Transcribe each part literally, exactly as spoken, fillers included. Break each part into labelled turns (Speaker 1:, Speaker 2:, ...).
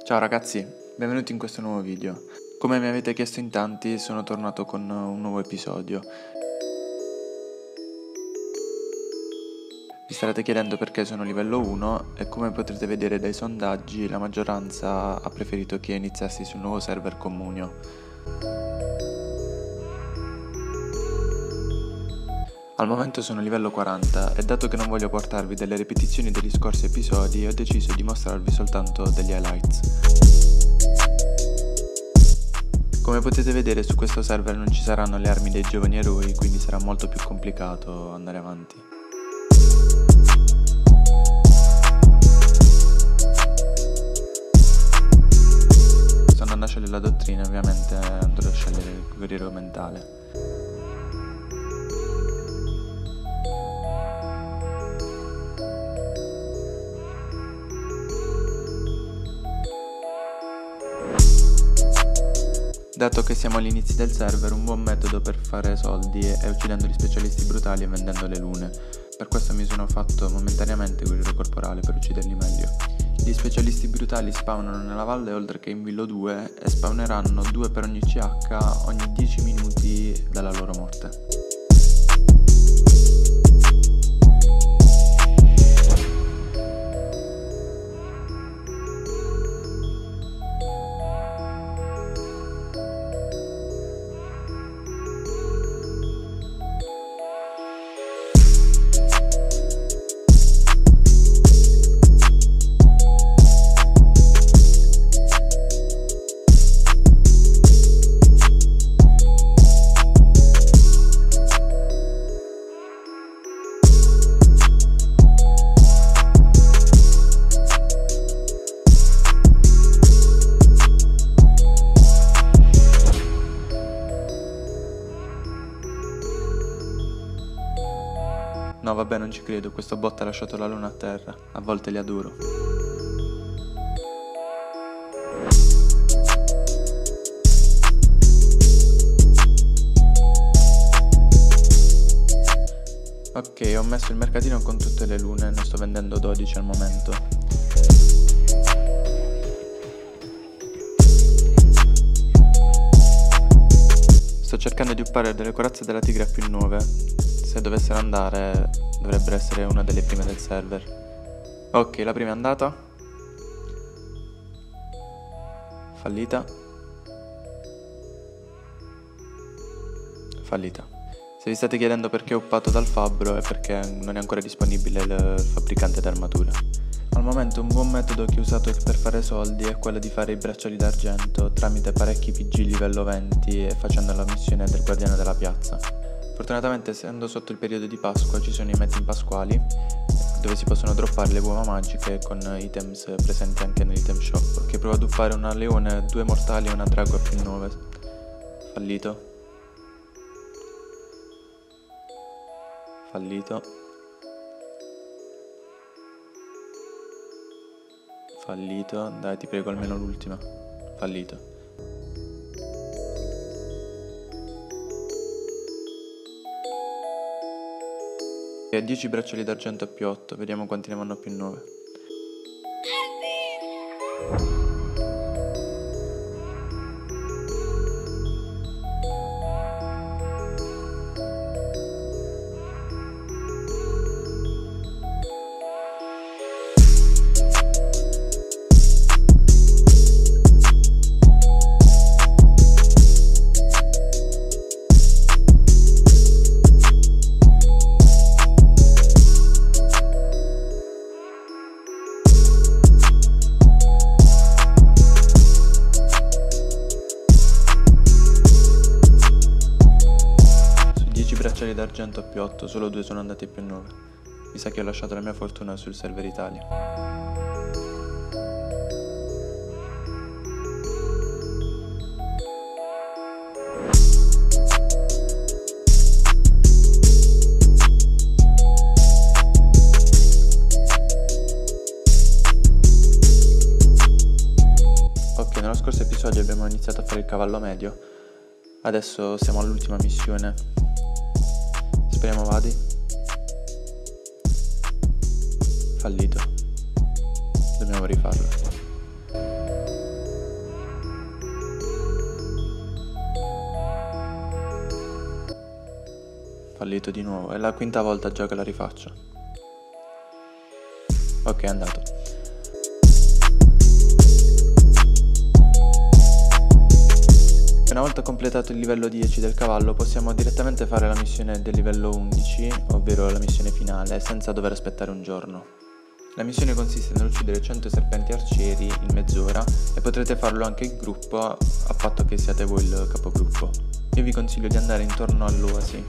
Speaker 1: Ciao ragazzi, benvenuti in questo nuovo video. Come mi avete chiesto in tanti, sono tornato con un nuovo episodio. Vi starete chiedendo perché sono livello uno e come potrete vedere dai sondaggi la maggioranza ha preferito che iniziassi sul nuovo server Communio. Al momento sono livello quaranta e dato che non voglio portarvi delle ripetizioni degli scorsi episodi ho deciso di mostrarvi soltanto degli highlights. Come potete vedere su questo server non ci saranno le armi dei giovani eroi, quindi sarà molto più complicato andare avanti. Sto andando a scegliere la dottrina, ovviamente andrò a scegliere il guerriero mentale. Dato che siamo agli inizi del server, un buon metodo per fare soldi è uccidendo gli specialisti brutali e vendendo le lune. Per questo mi sono fatto momentaneamente guerriero corporale per ucciderli meglio. Gli specialisti brutali spawnano nella valle oltre che in Villo due e spawneranno due per ogni C H ogni dieci minuti dalla loro morte. No vabbè, non ci credo, questo bot ha lasciato la luna a terra, a volte li adoro. Ok, ho messo il mercatino con tutte le lune, ne sto vendendo dodici al momento. Sto cercando di uppare delle corazze della tigre a più nuove. Se dovessero andare, dovrebbero essere una delle prime del server. Ok, la prima è andata. Fallita. Fallita. Se vi state chiedendo perché ho uppato dal fabbro è perché non è ancora disponibile il fabbricante d'armatura. Al momento un buon metodo che ho usato per fare soldi è quello di fare i bracciali d'argento tramite parecchi P G livello venti e facendo la missione del guardiano della piazza. Fortunatamente, essendo sotto il periodo di Pasqua, ci sono i mezzin pasquali dove si possono droppare le uova magiche con items presenti anche nell'item shop. Che provo ad uppare una leone, due mortali e una drago a più nove. Fallito. Fallito. Fallito. Dai, ti prego, almeno l'ultima. Fallito. E dieci bracciali d'argento a più otto, vediamo quanti ne vanno a più nove. Bracciali d'argento a più otto, solo due sono andati a più nove. Mi sa che ho lasciato la mia fortuna sul server Italia. Ok, nello scorso episodio abbiamo iniziato a fare il cavallo medio. Adesso siamo all'ultima missione. Speriamo vadi. Fallito. Dobbiamo rifarlo. Fallito di nuovo, è la quinta volta già che la rifaccio. Ok, è andato. Una volta completato il livello dieci del cavallo possiamo direttamente fare la missione del livello undici, ovvero la missione finale, senza dover aspettare un giorno. La missione consiste nell'uccidere cento serpenti arcieri in mezz'ora e potrete farlo anche in gruppo a patto che siate voi il capogruppo. Io vi consiglio di andare intorno all'oasi.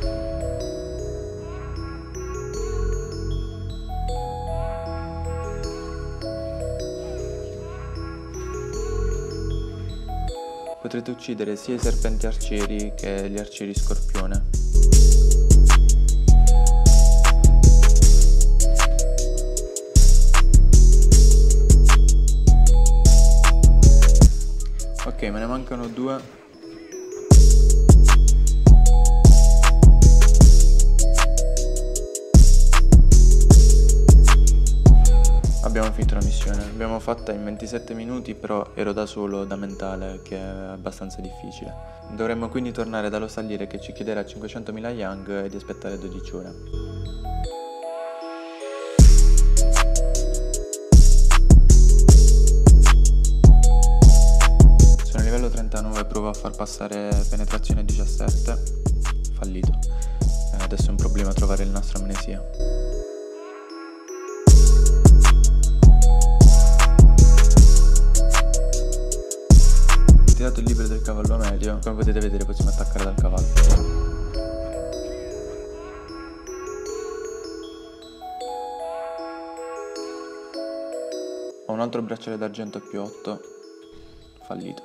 Speaker 1: Potrete uccidere sia i serpenti arcieri che gli arcieri scorpione. Ok, me ne mancano due. Abbiamo finito la missione, l'abbiamo fatta in ventisette minuti, però ero da solo, da mentale, che è abbastanza difficile. Dovremmo quindi tornare dallo stalliere che ci chiederà cinquecentomila yang e di aspettare dodici ore. Sono a livello trentanove, provo a far passare penetrazione diciassette, fallito. Eh, adesso è un problema trovare il nastro amnesia. Tirato il libro del cavallo medio, come potete vedere possiamo attaccare dal cavallo. Ho un altro bracciale d'argento più otto, fallito.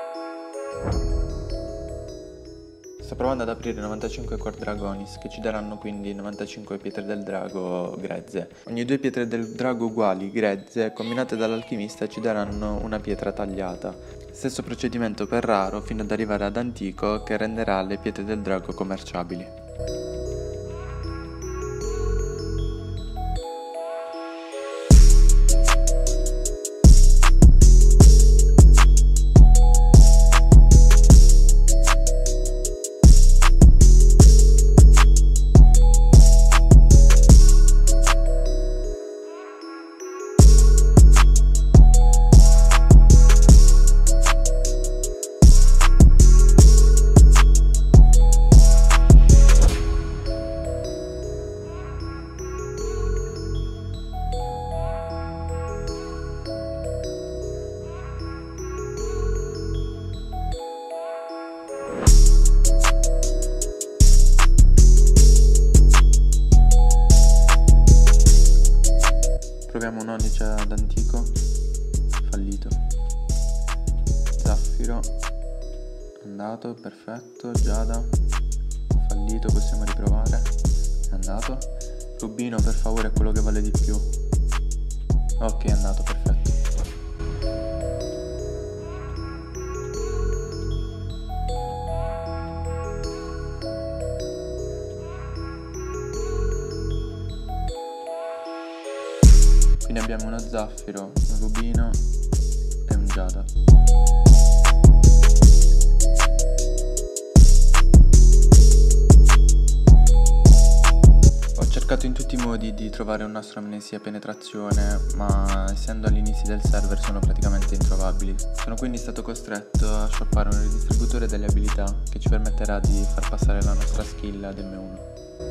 Speaker 1: Sto provando ad aprire novantacinque Core Dragonis, che ci daranno quindi novantacinque pietre del drago grezze. Ogni due pietre del drago uguali, grezze, combinate dall'alchimista ci daranno una pietra tagliata. Stesso procedimento per raro fino ad arrivare ad antico, che renderà le pietre del drago commerciabili. Proviamo un onice ad antico, fallito. Zaffiro, andato, perfetto. Giada, fallito, possiamo riprovare, è andato. Rubino, per favore, è quello che vale di più. Ok, è andato, perfetto. Quindi abbiamo uno zaffiro, un rubino e un giada. Ho cercato in tutti i modi di trovare un nastro amnesia penetrazione, ma essendo all'inizio del server sono praticamente introvabili. Sono quindi stato costretto a shoppare un ridistributore delle abilità che ci permetterà di far passare la nostra skill ad emme uno.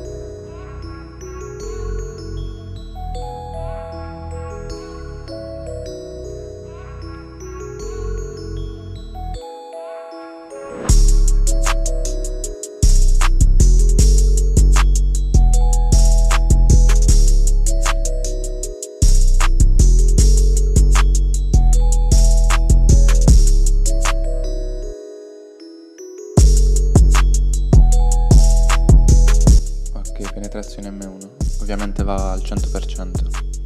Speaker 1: Penetrazione emme uno, ovviamente va al cento per cento.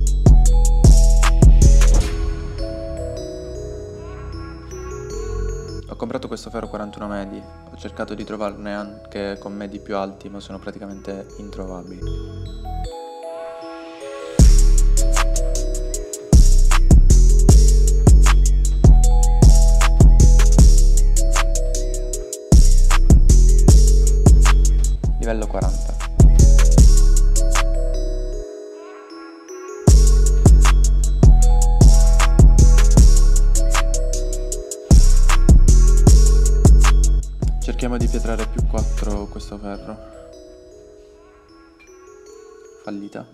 Speaker 1: Ho comprato questo ferro quarantuno medi, ho cercato di trovarne anche con medi più alti, ma sono praticamente introvabili. Livello quaranta. Cerchiamo di pietrare più quattro questo ferro. Fallita.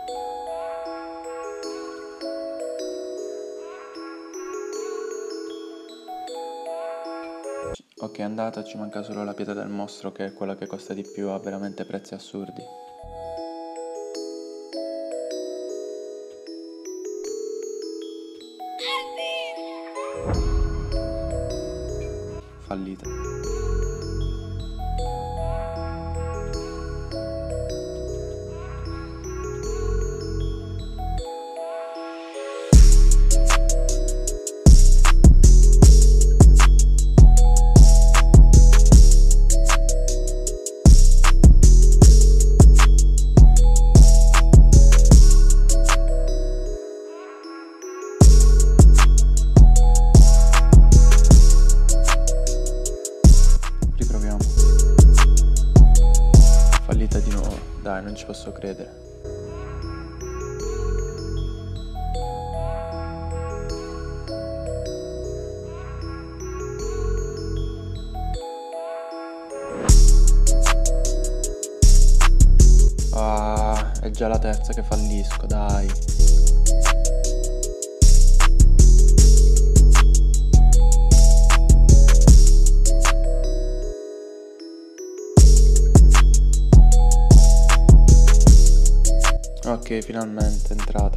Speaker 1: Ok, è andata, ci manca solo la pietra del mostro, che è quella che costa di più, ha veramente prezzi assurdi. Fallita. Fallita di nuovo, dai, non ci posso credere. Ah, è già la terza che fallisco, dai. Ok, finalmente è entrata.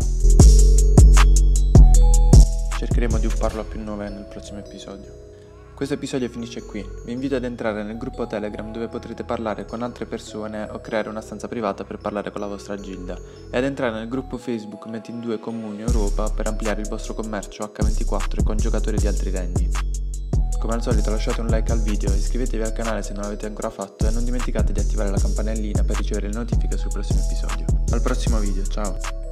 Speaker 1: Cercheremo di upparlo a più nuove nel prossimo episodio. Questo episodio finisce qui. Vi invito ad entrare nel gruppo Telegram dove potrete parlare con altre persone o creare una stanza privata per parlare con la vostra gilda, e ad entrare nel gruppo Facebook Metin due Comuni Europa per ampliare il vostro commercio acca ventiquattro con giocatori di altri regni. Come al solito lasciate un like al video, iscrivetevi al canale se non l'avete ancora fatto e non dimenticate di attivare la campanellina per ricevere le notifiche sul prossimo episodio. Al prossimo video, ciao!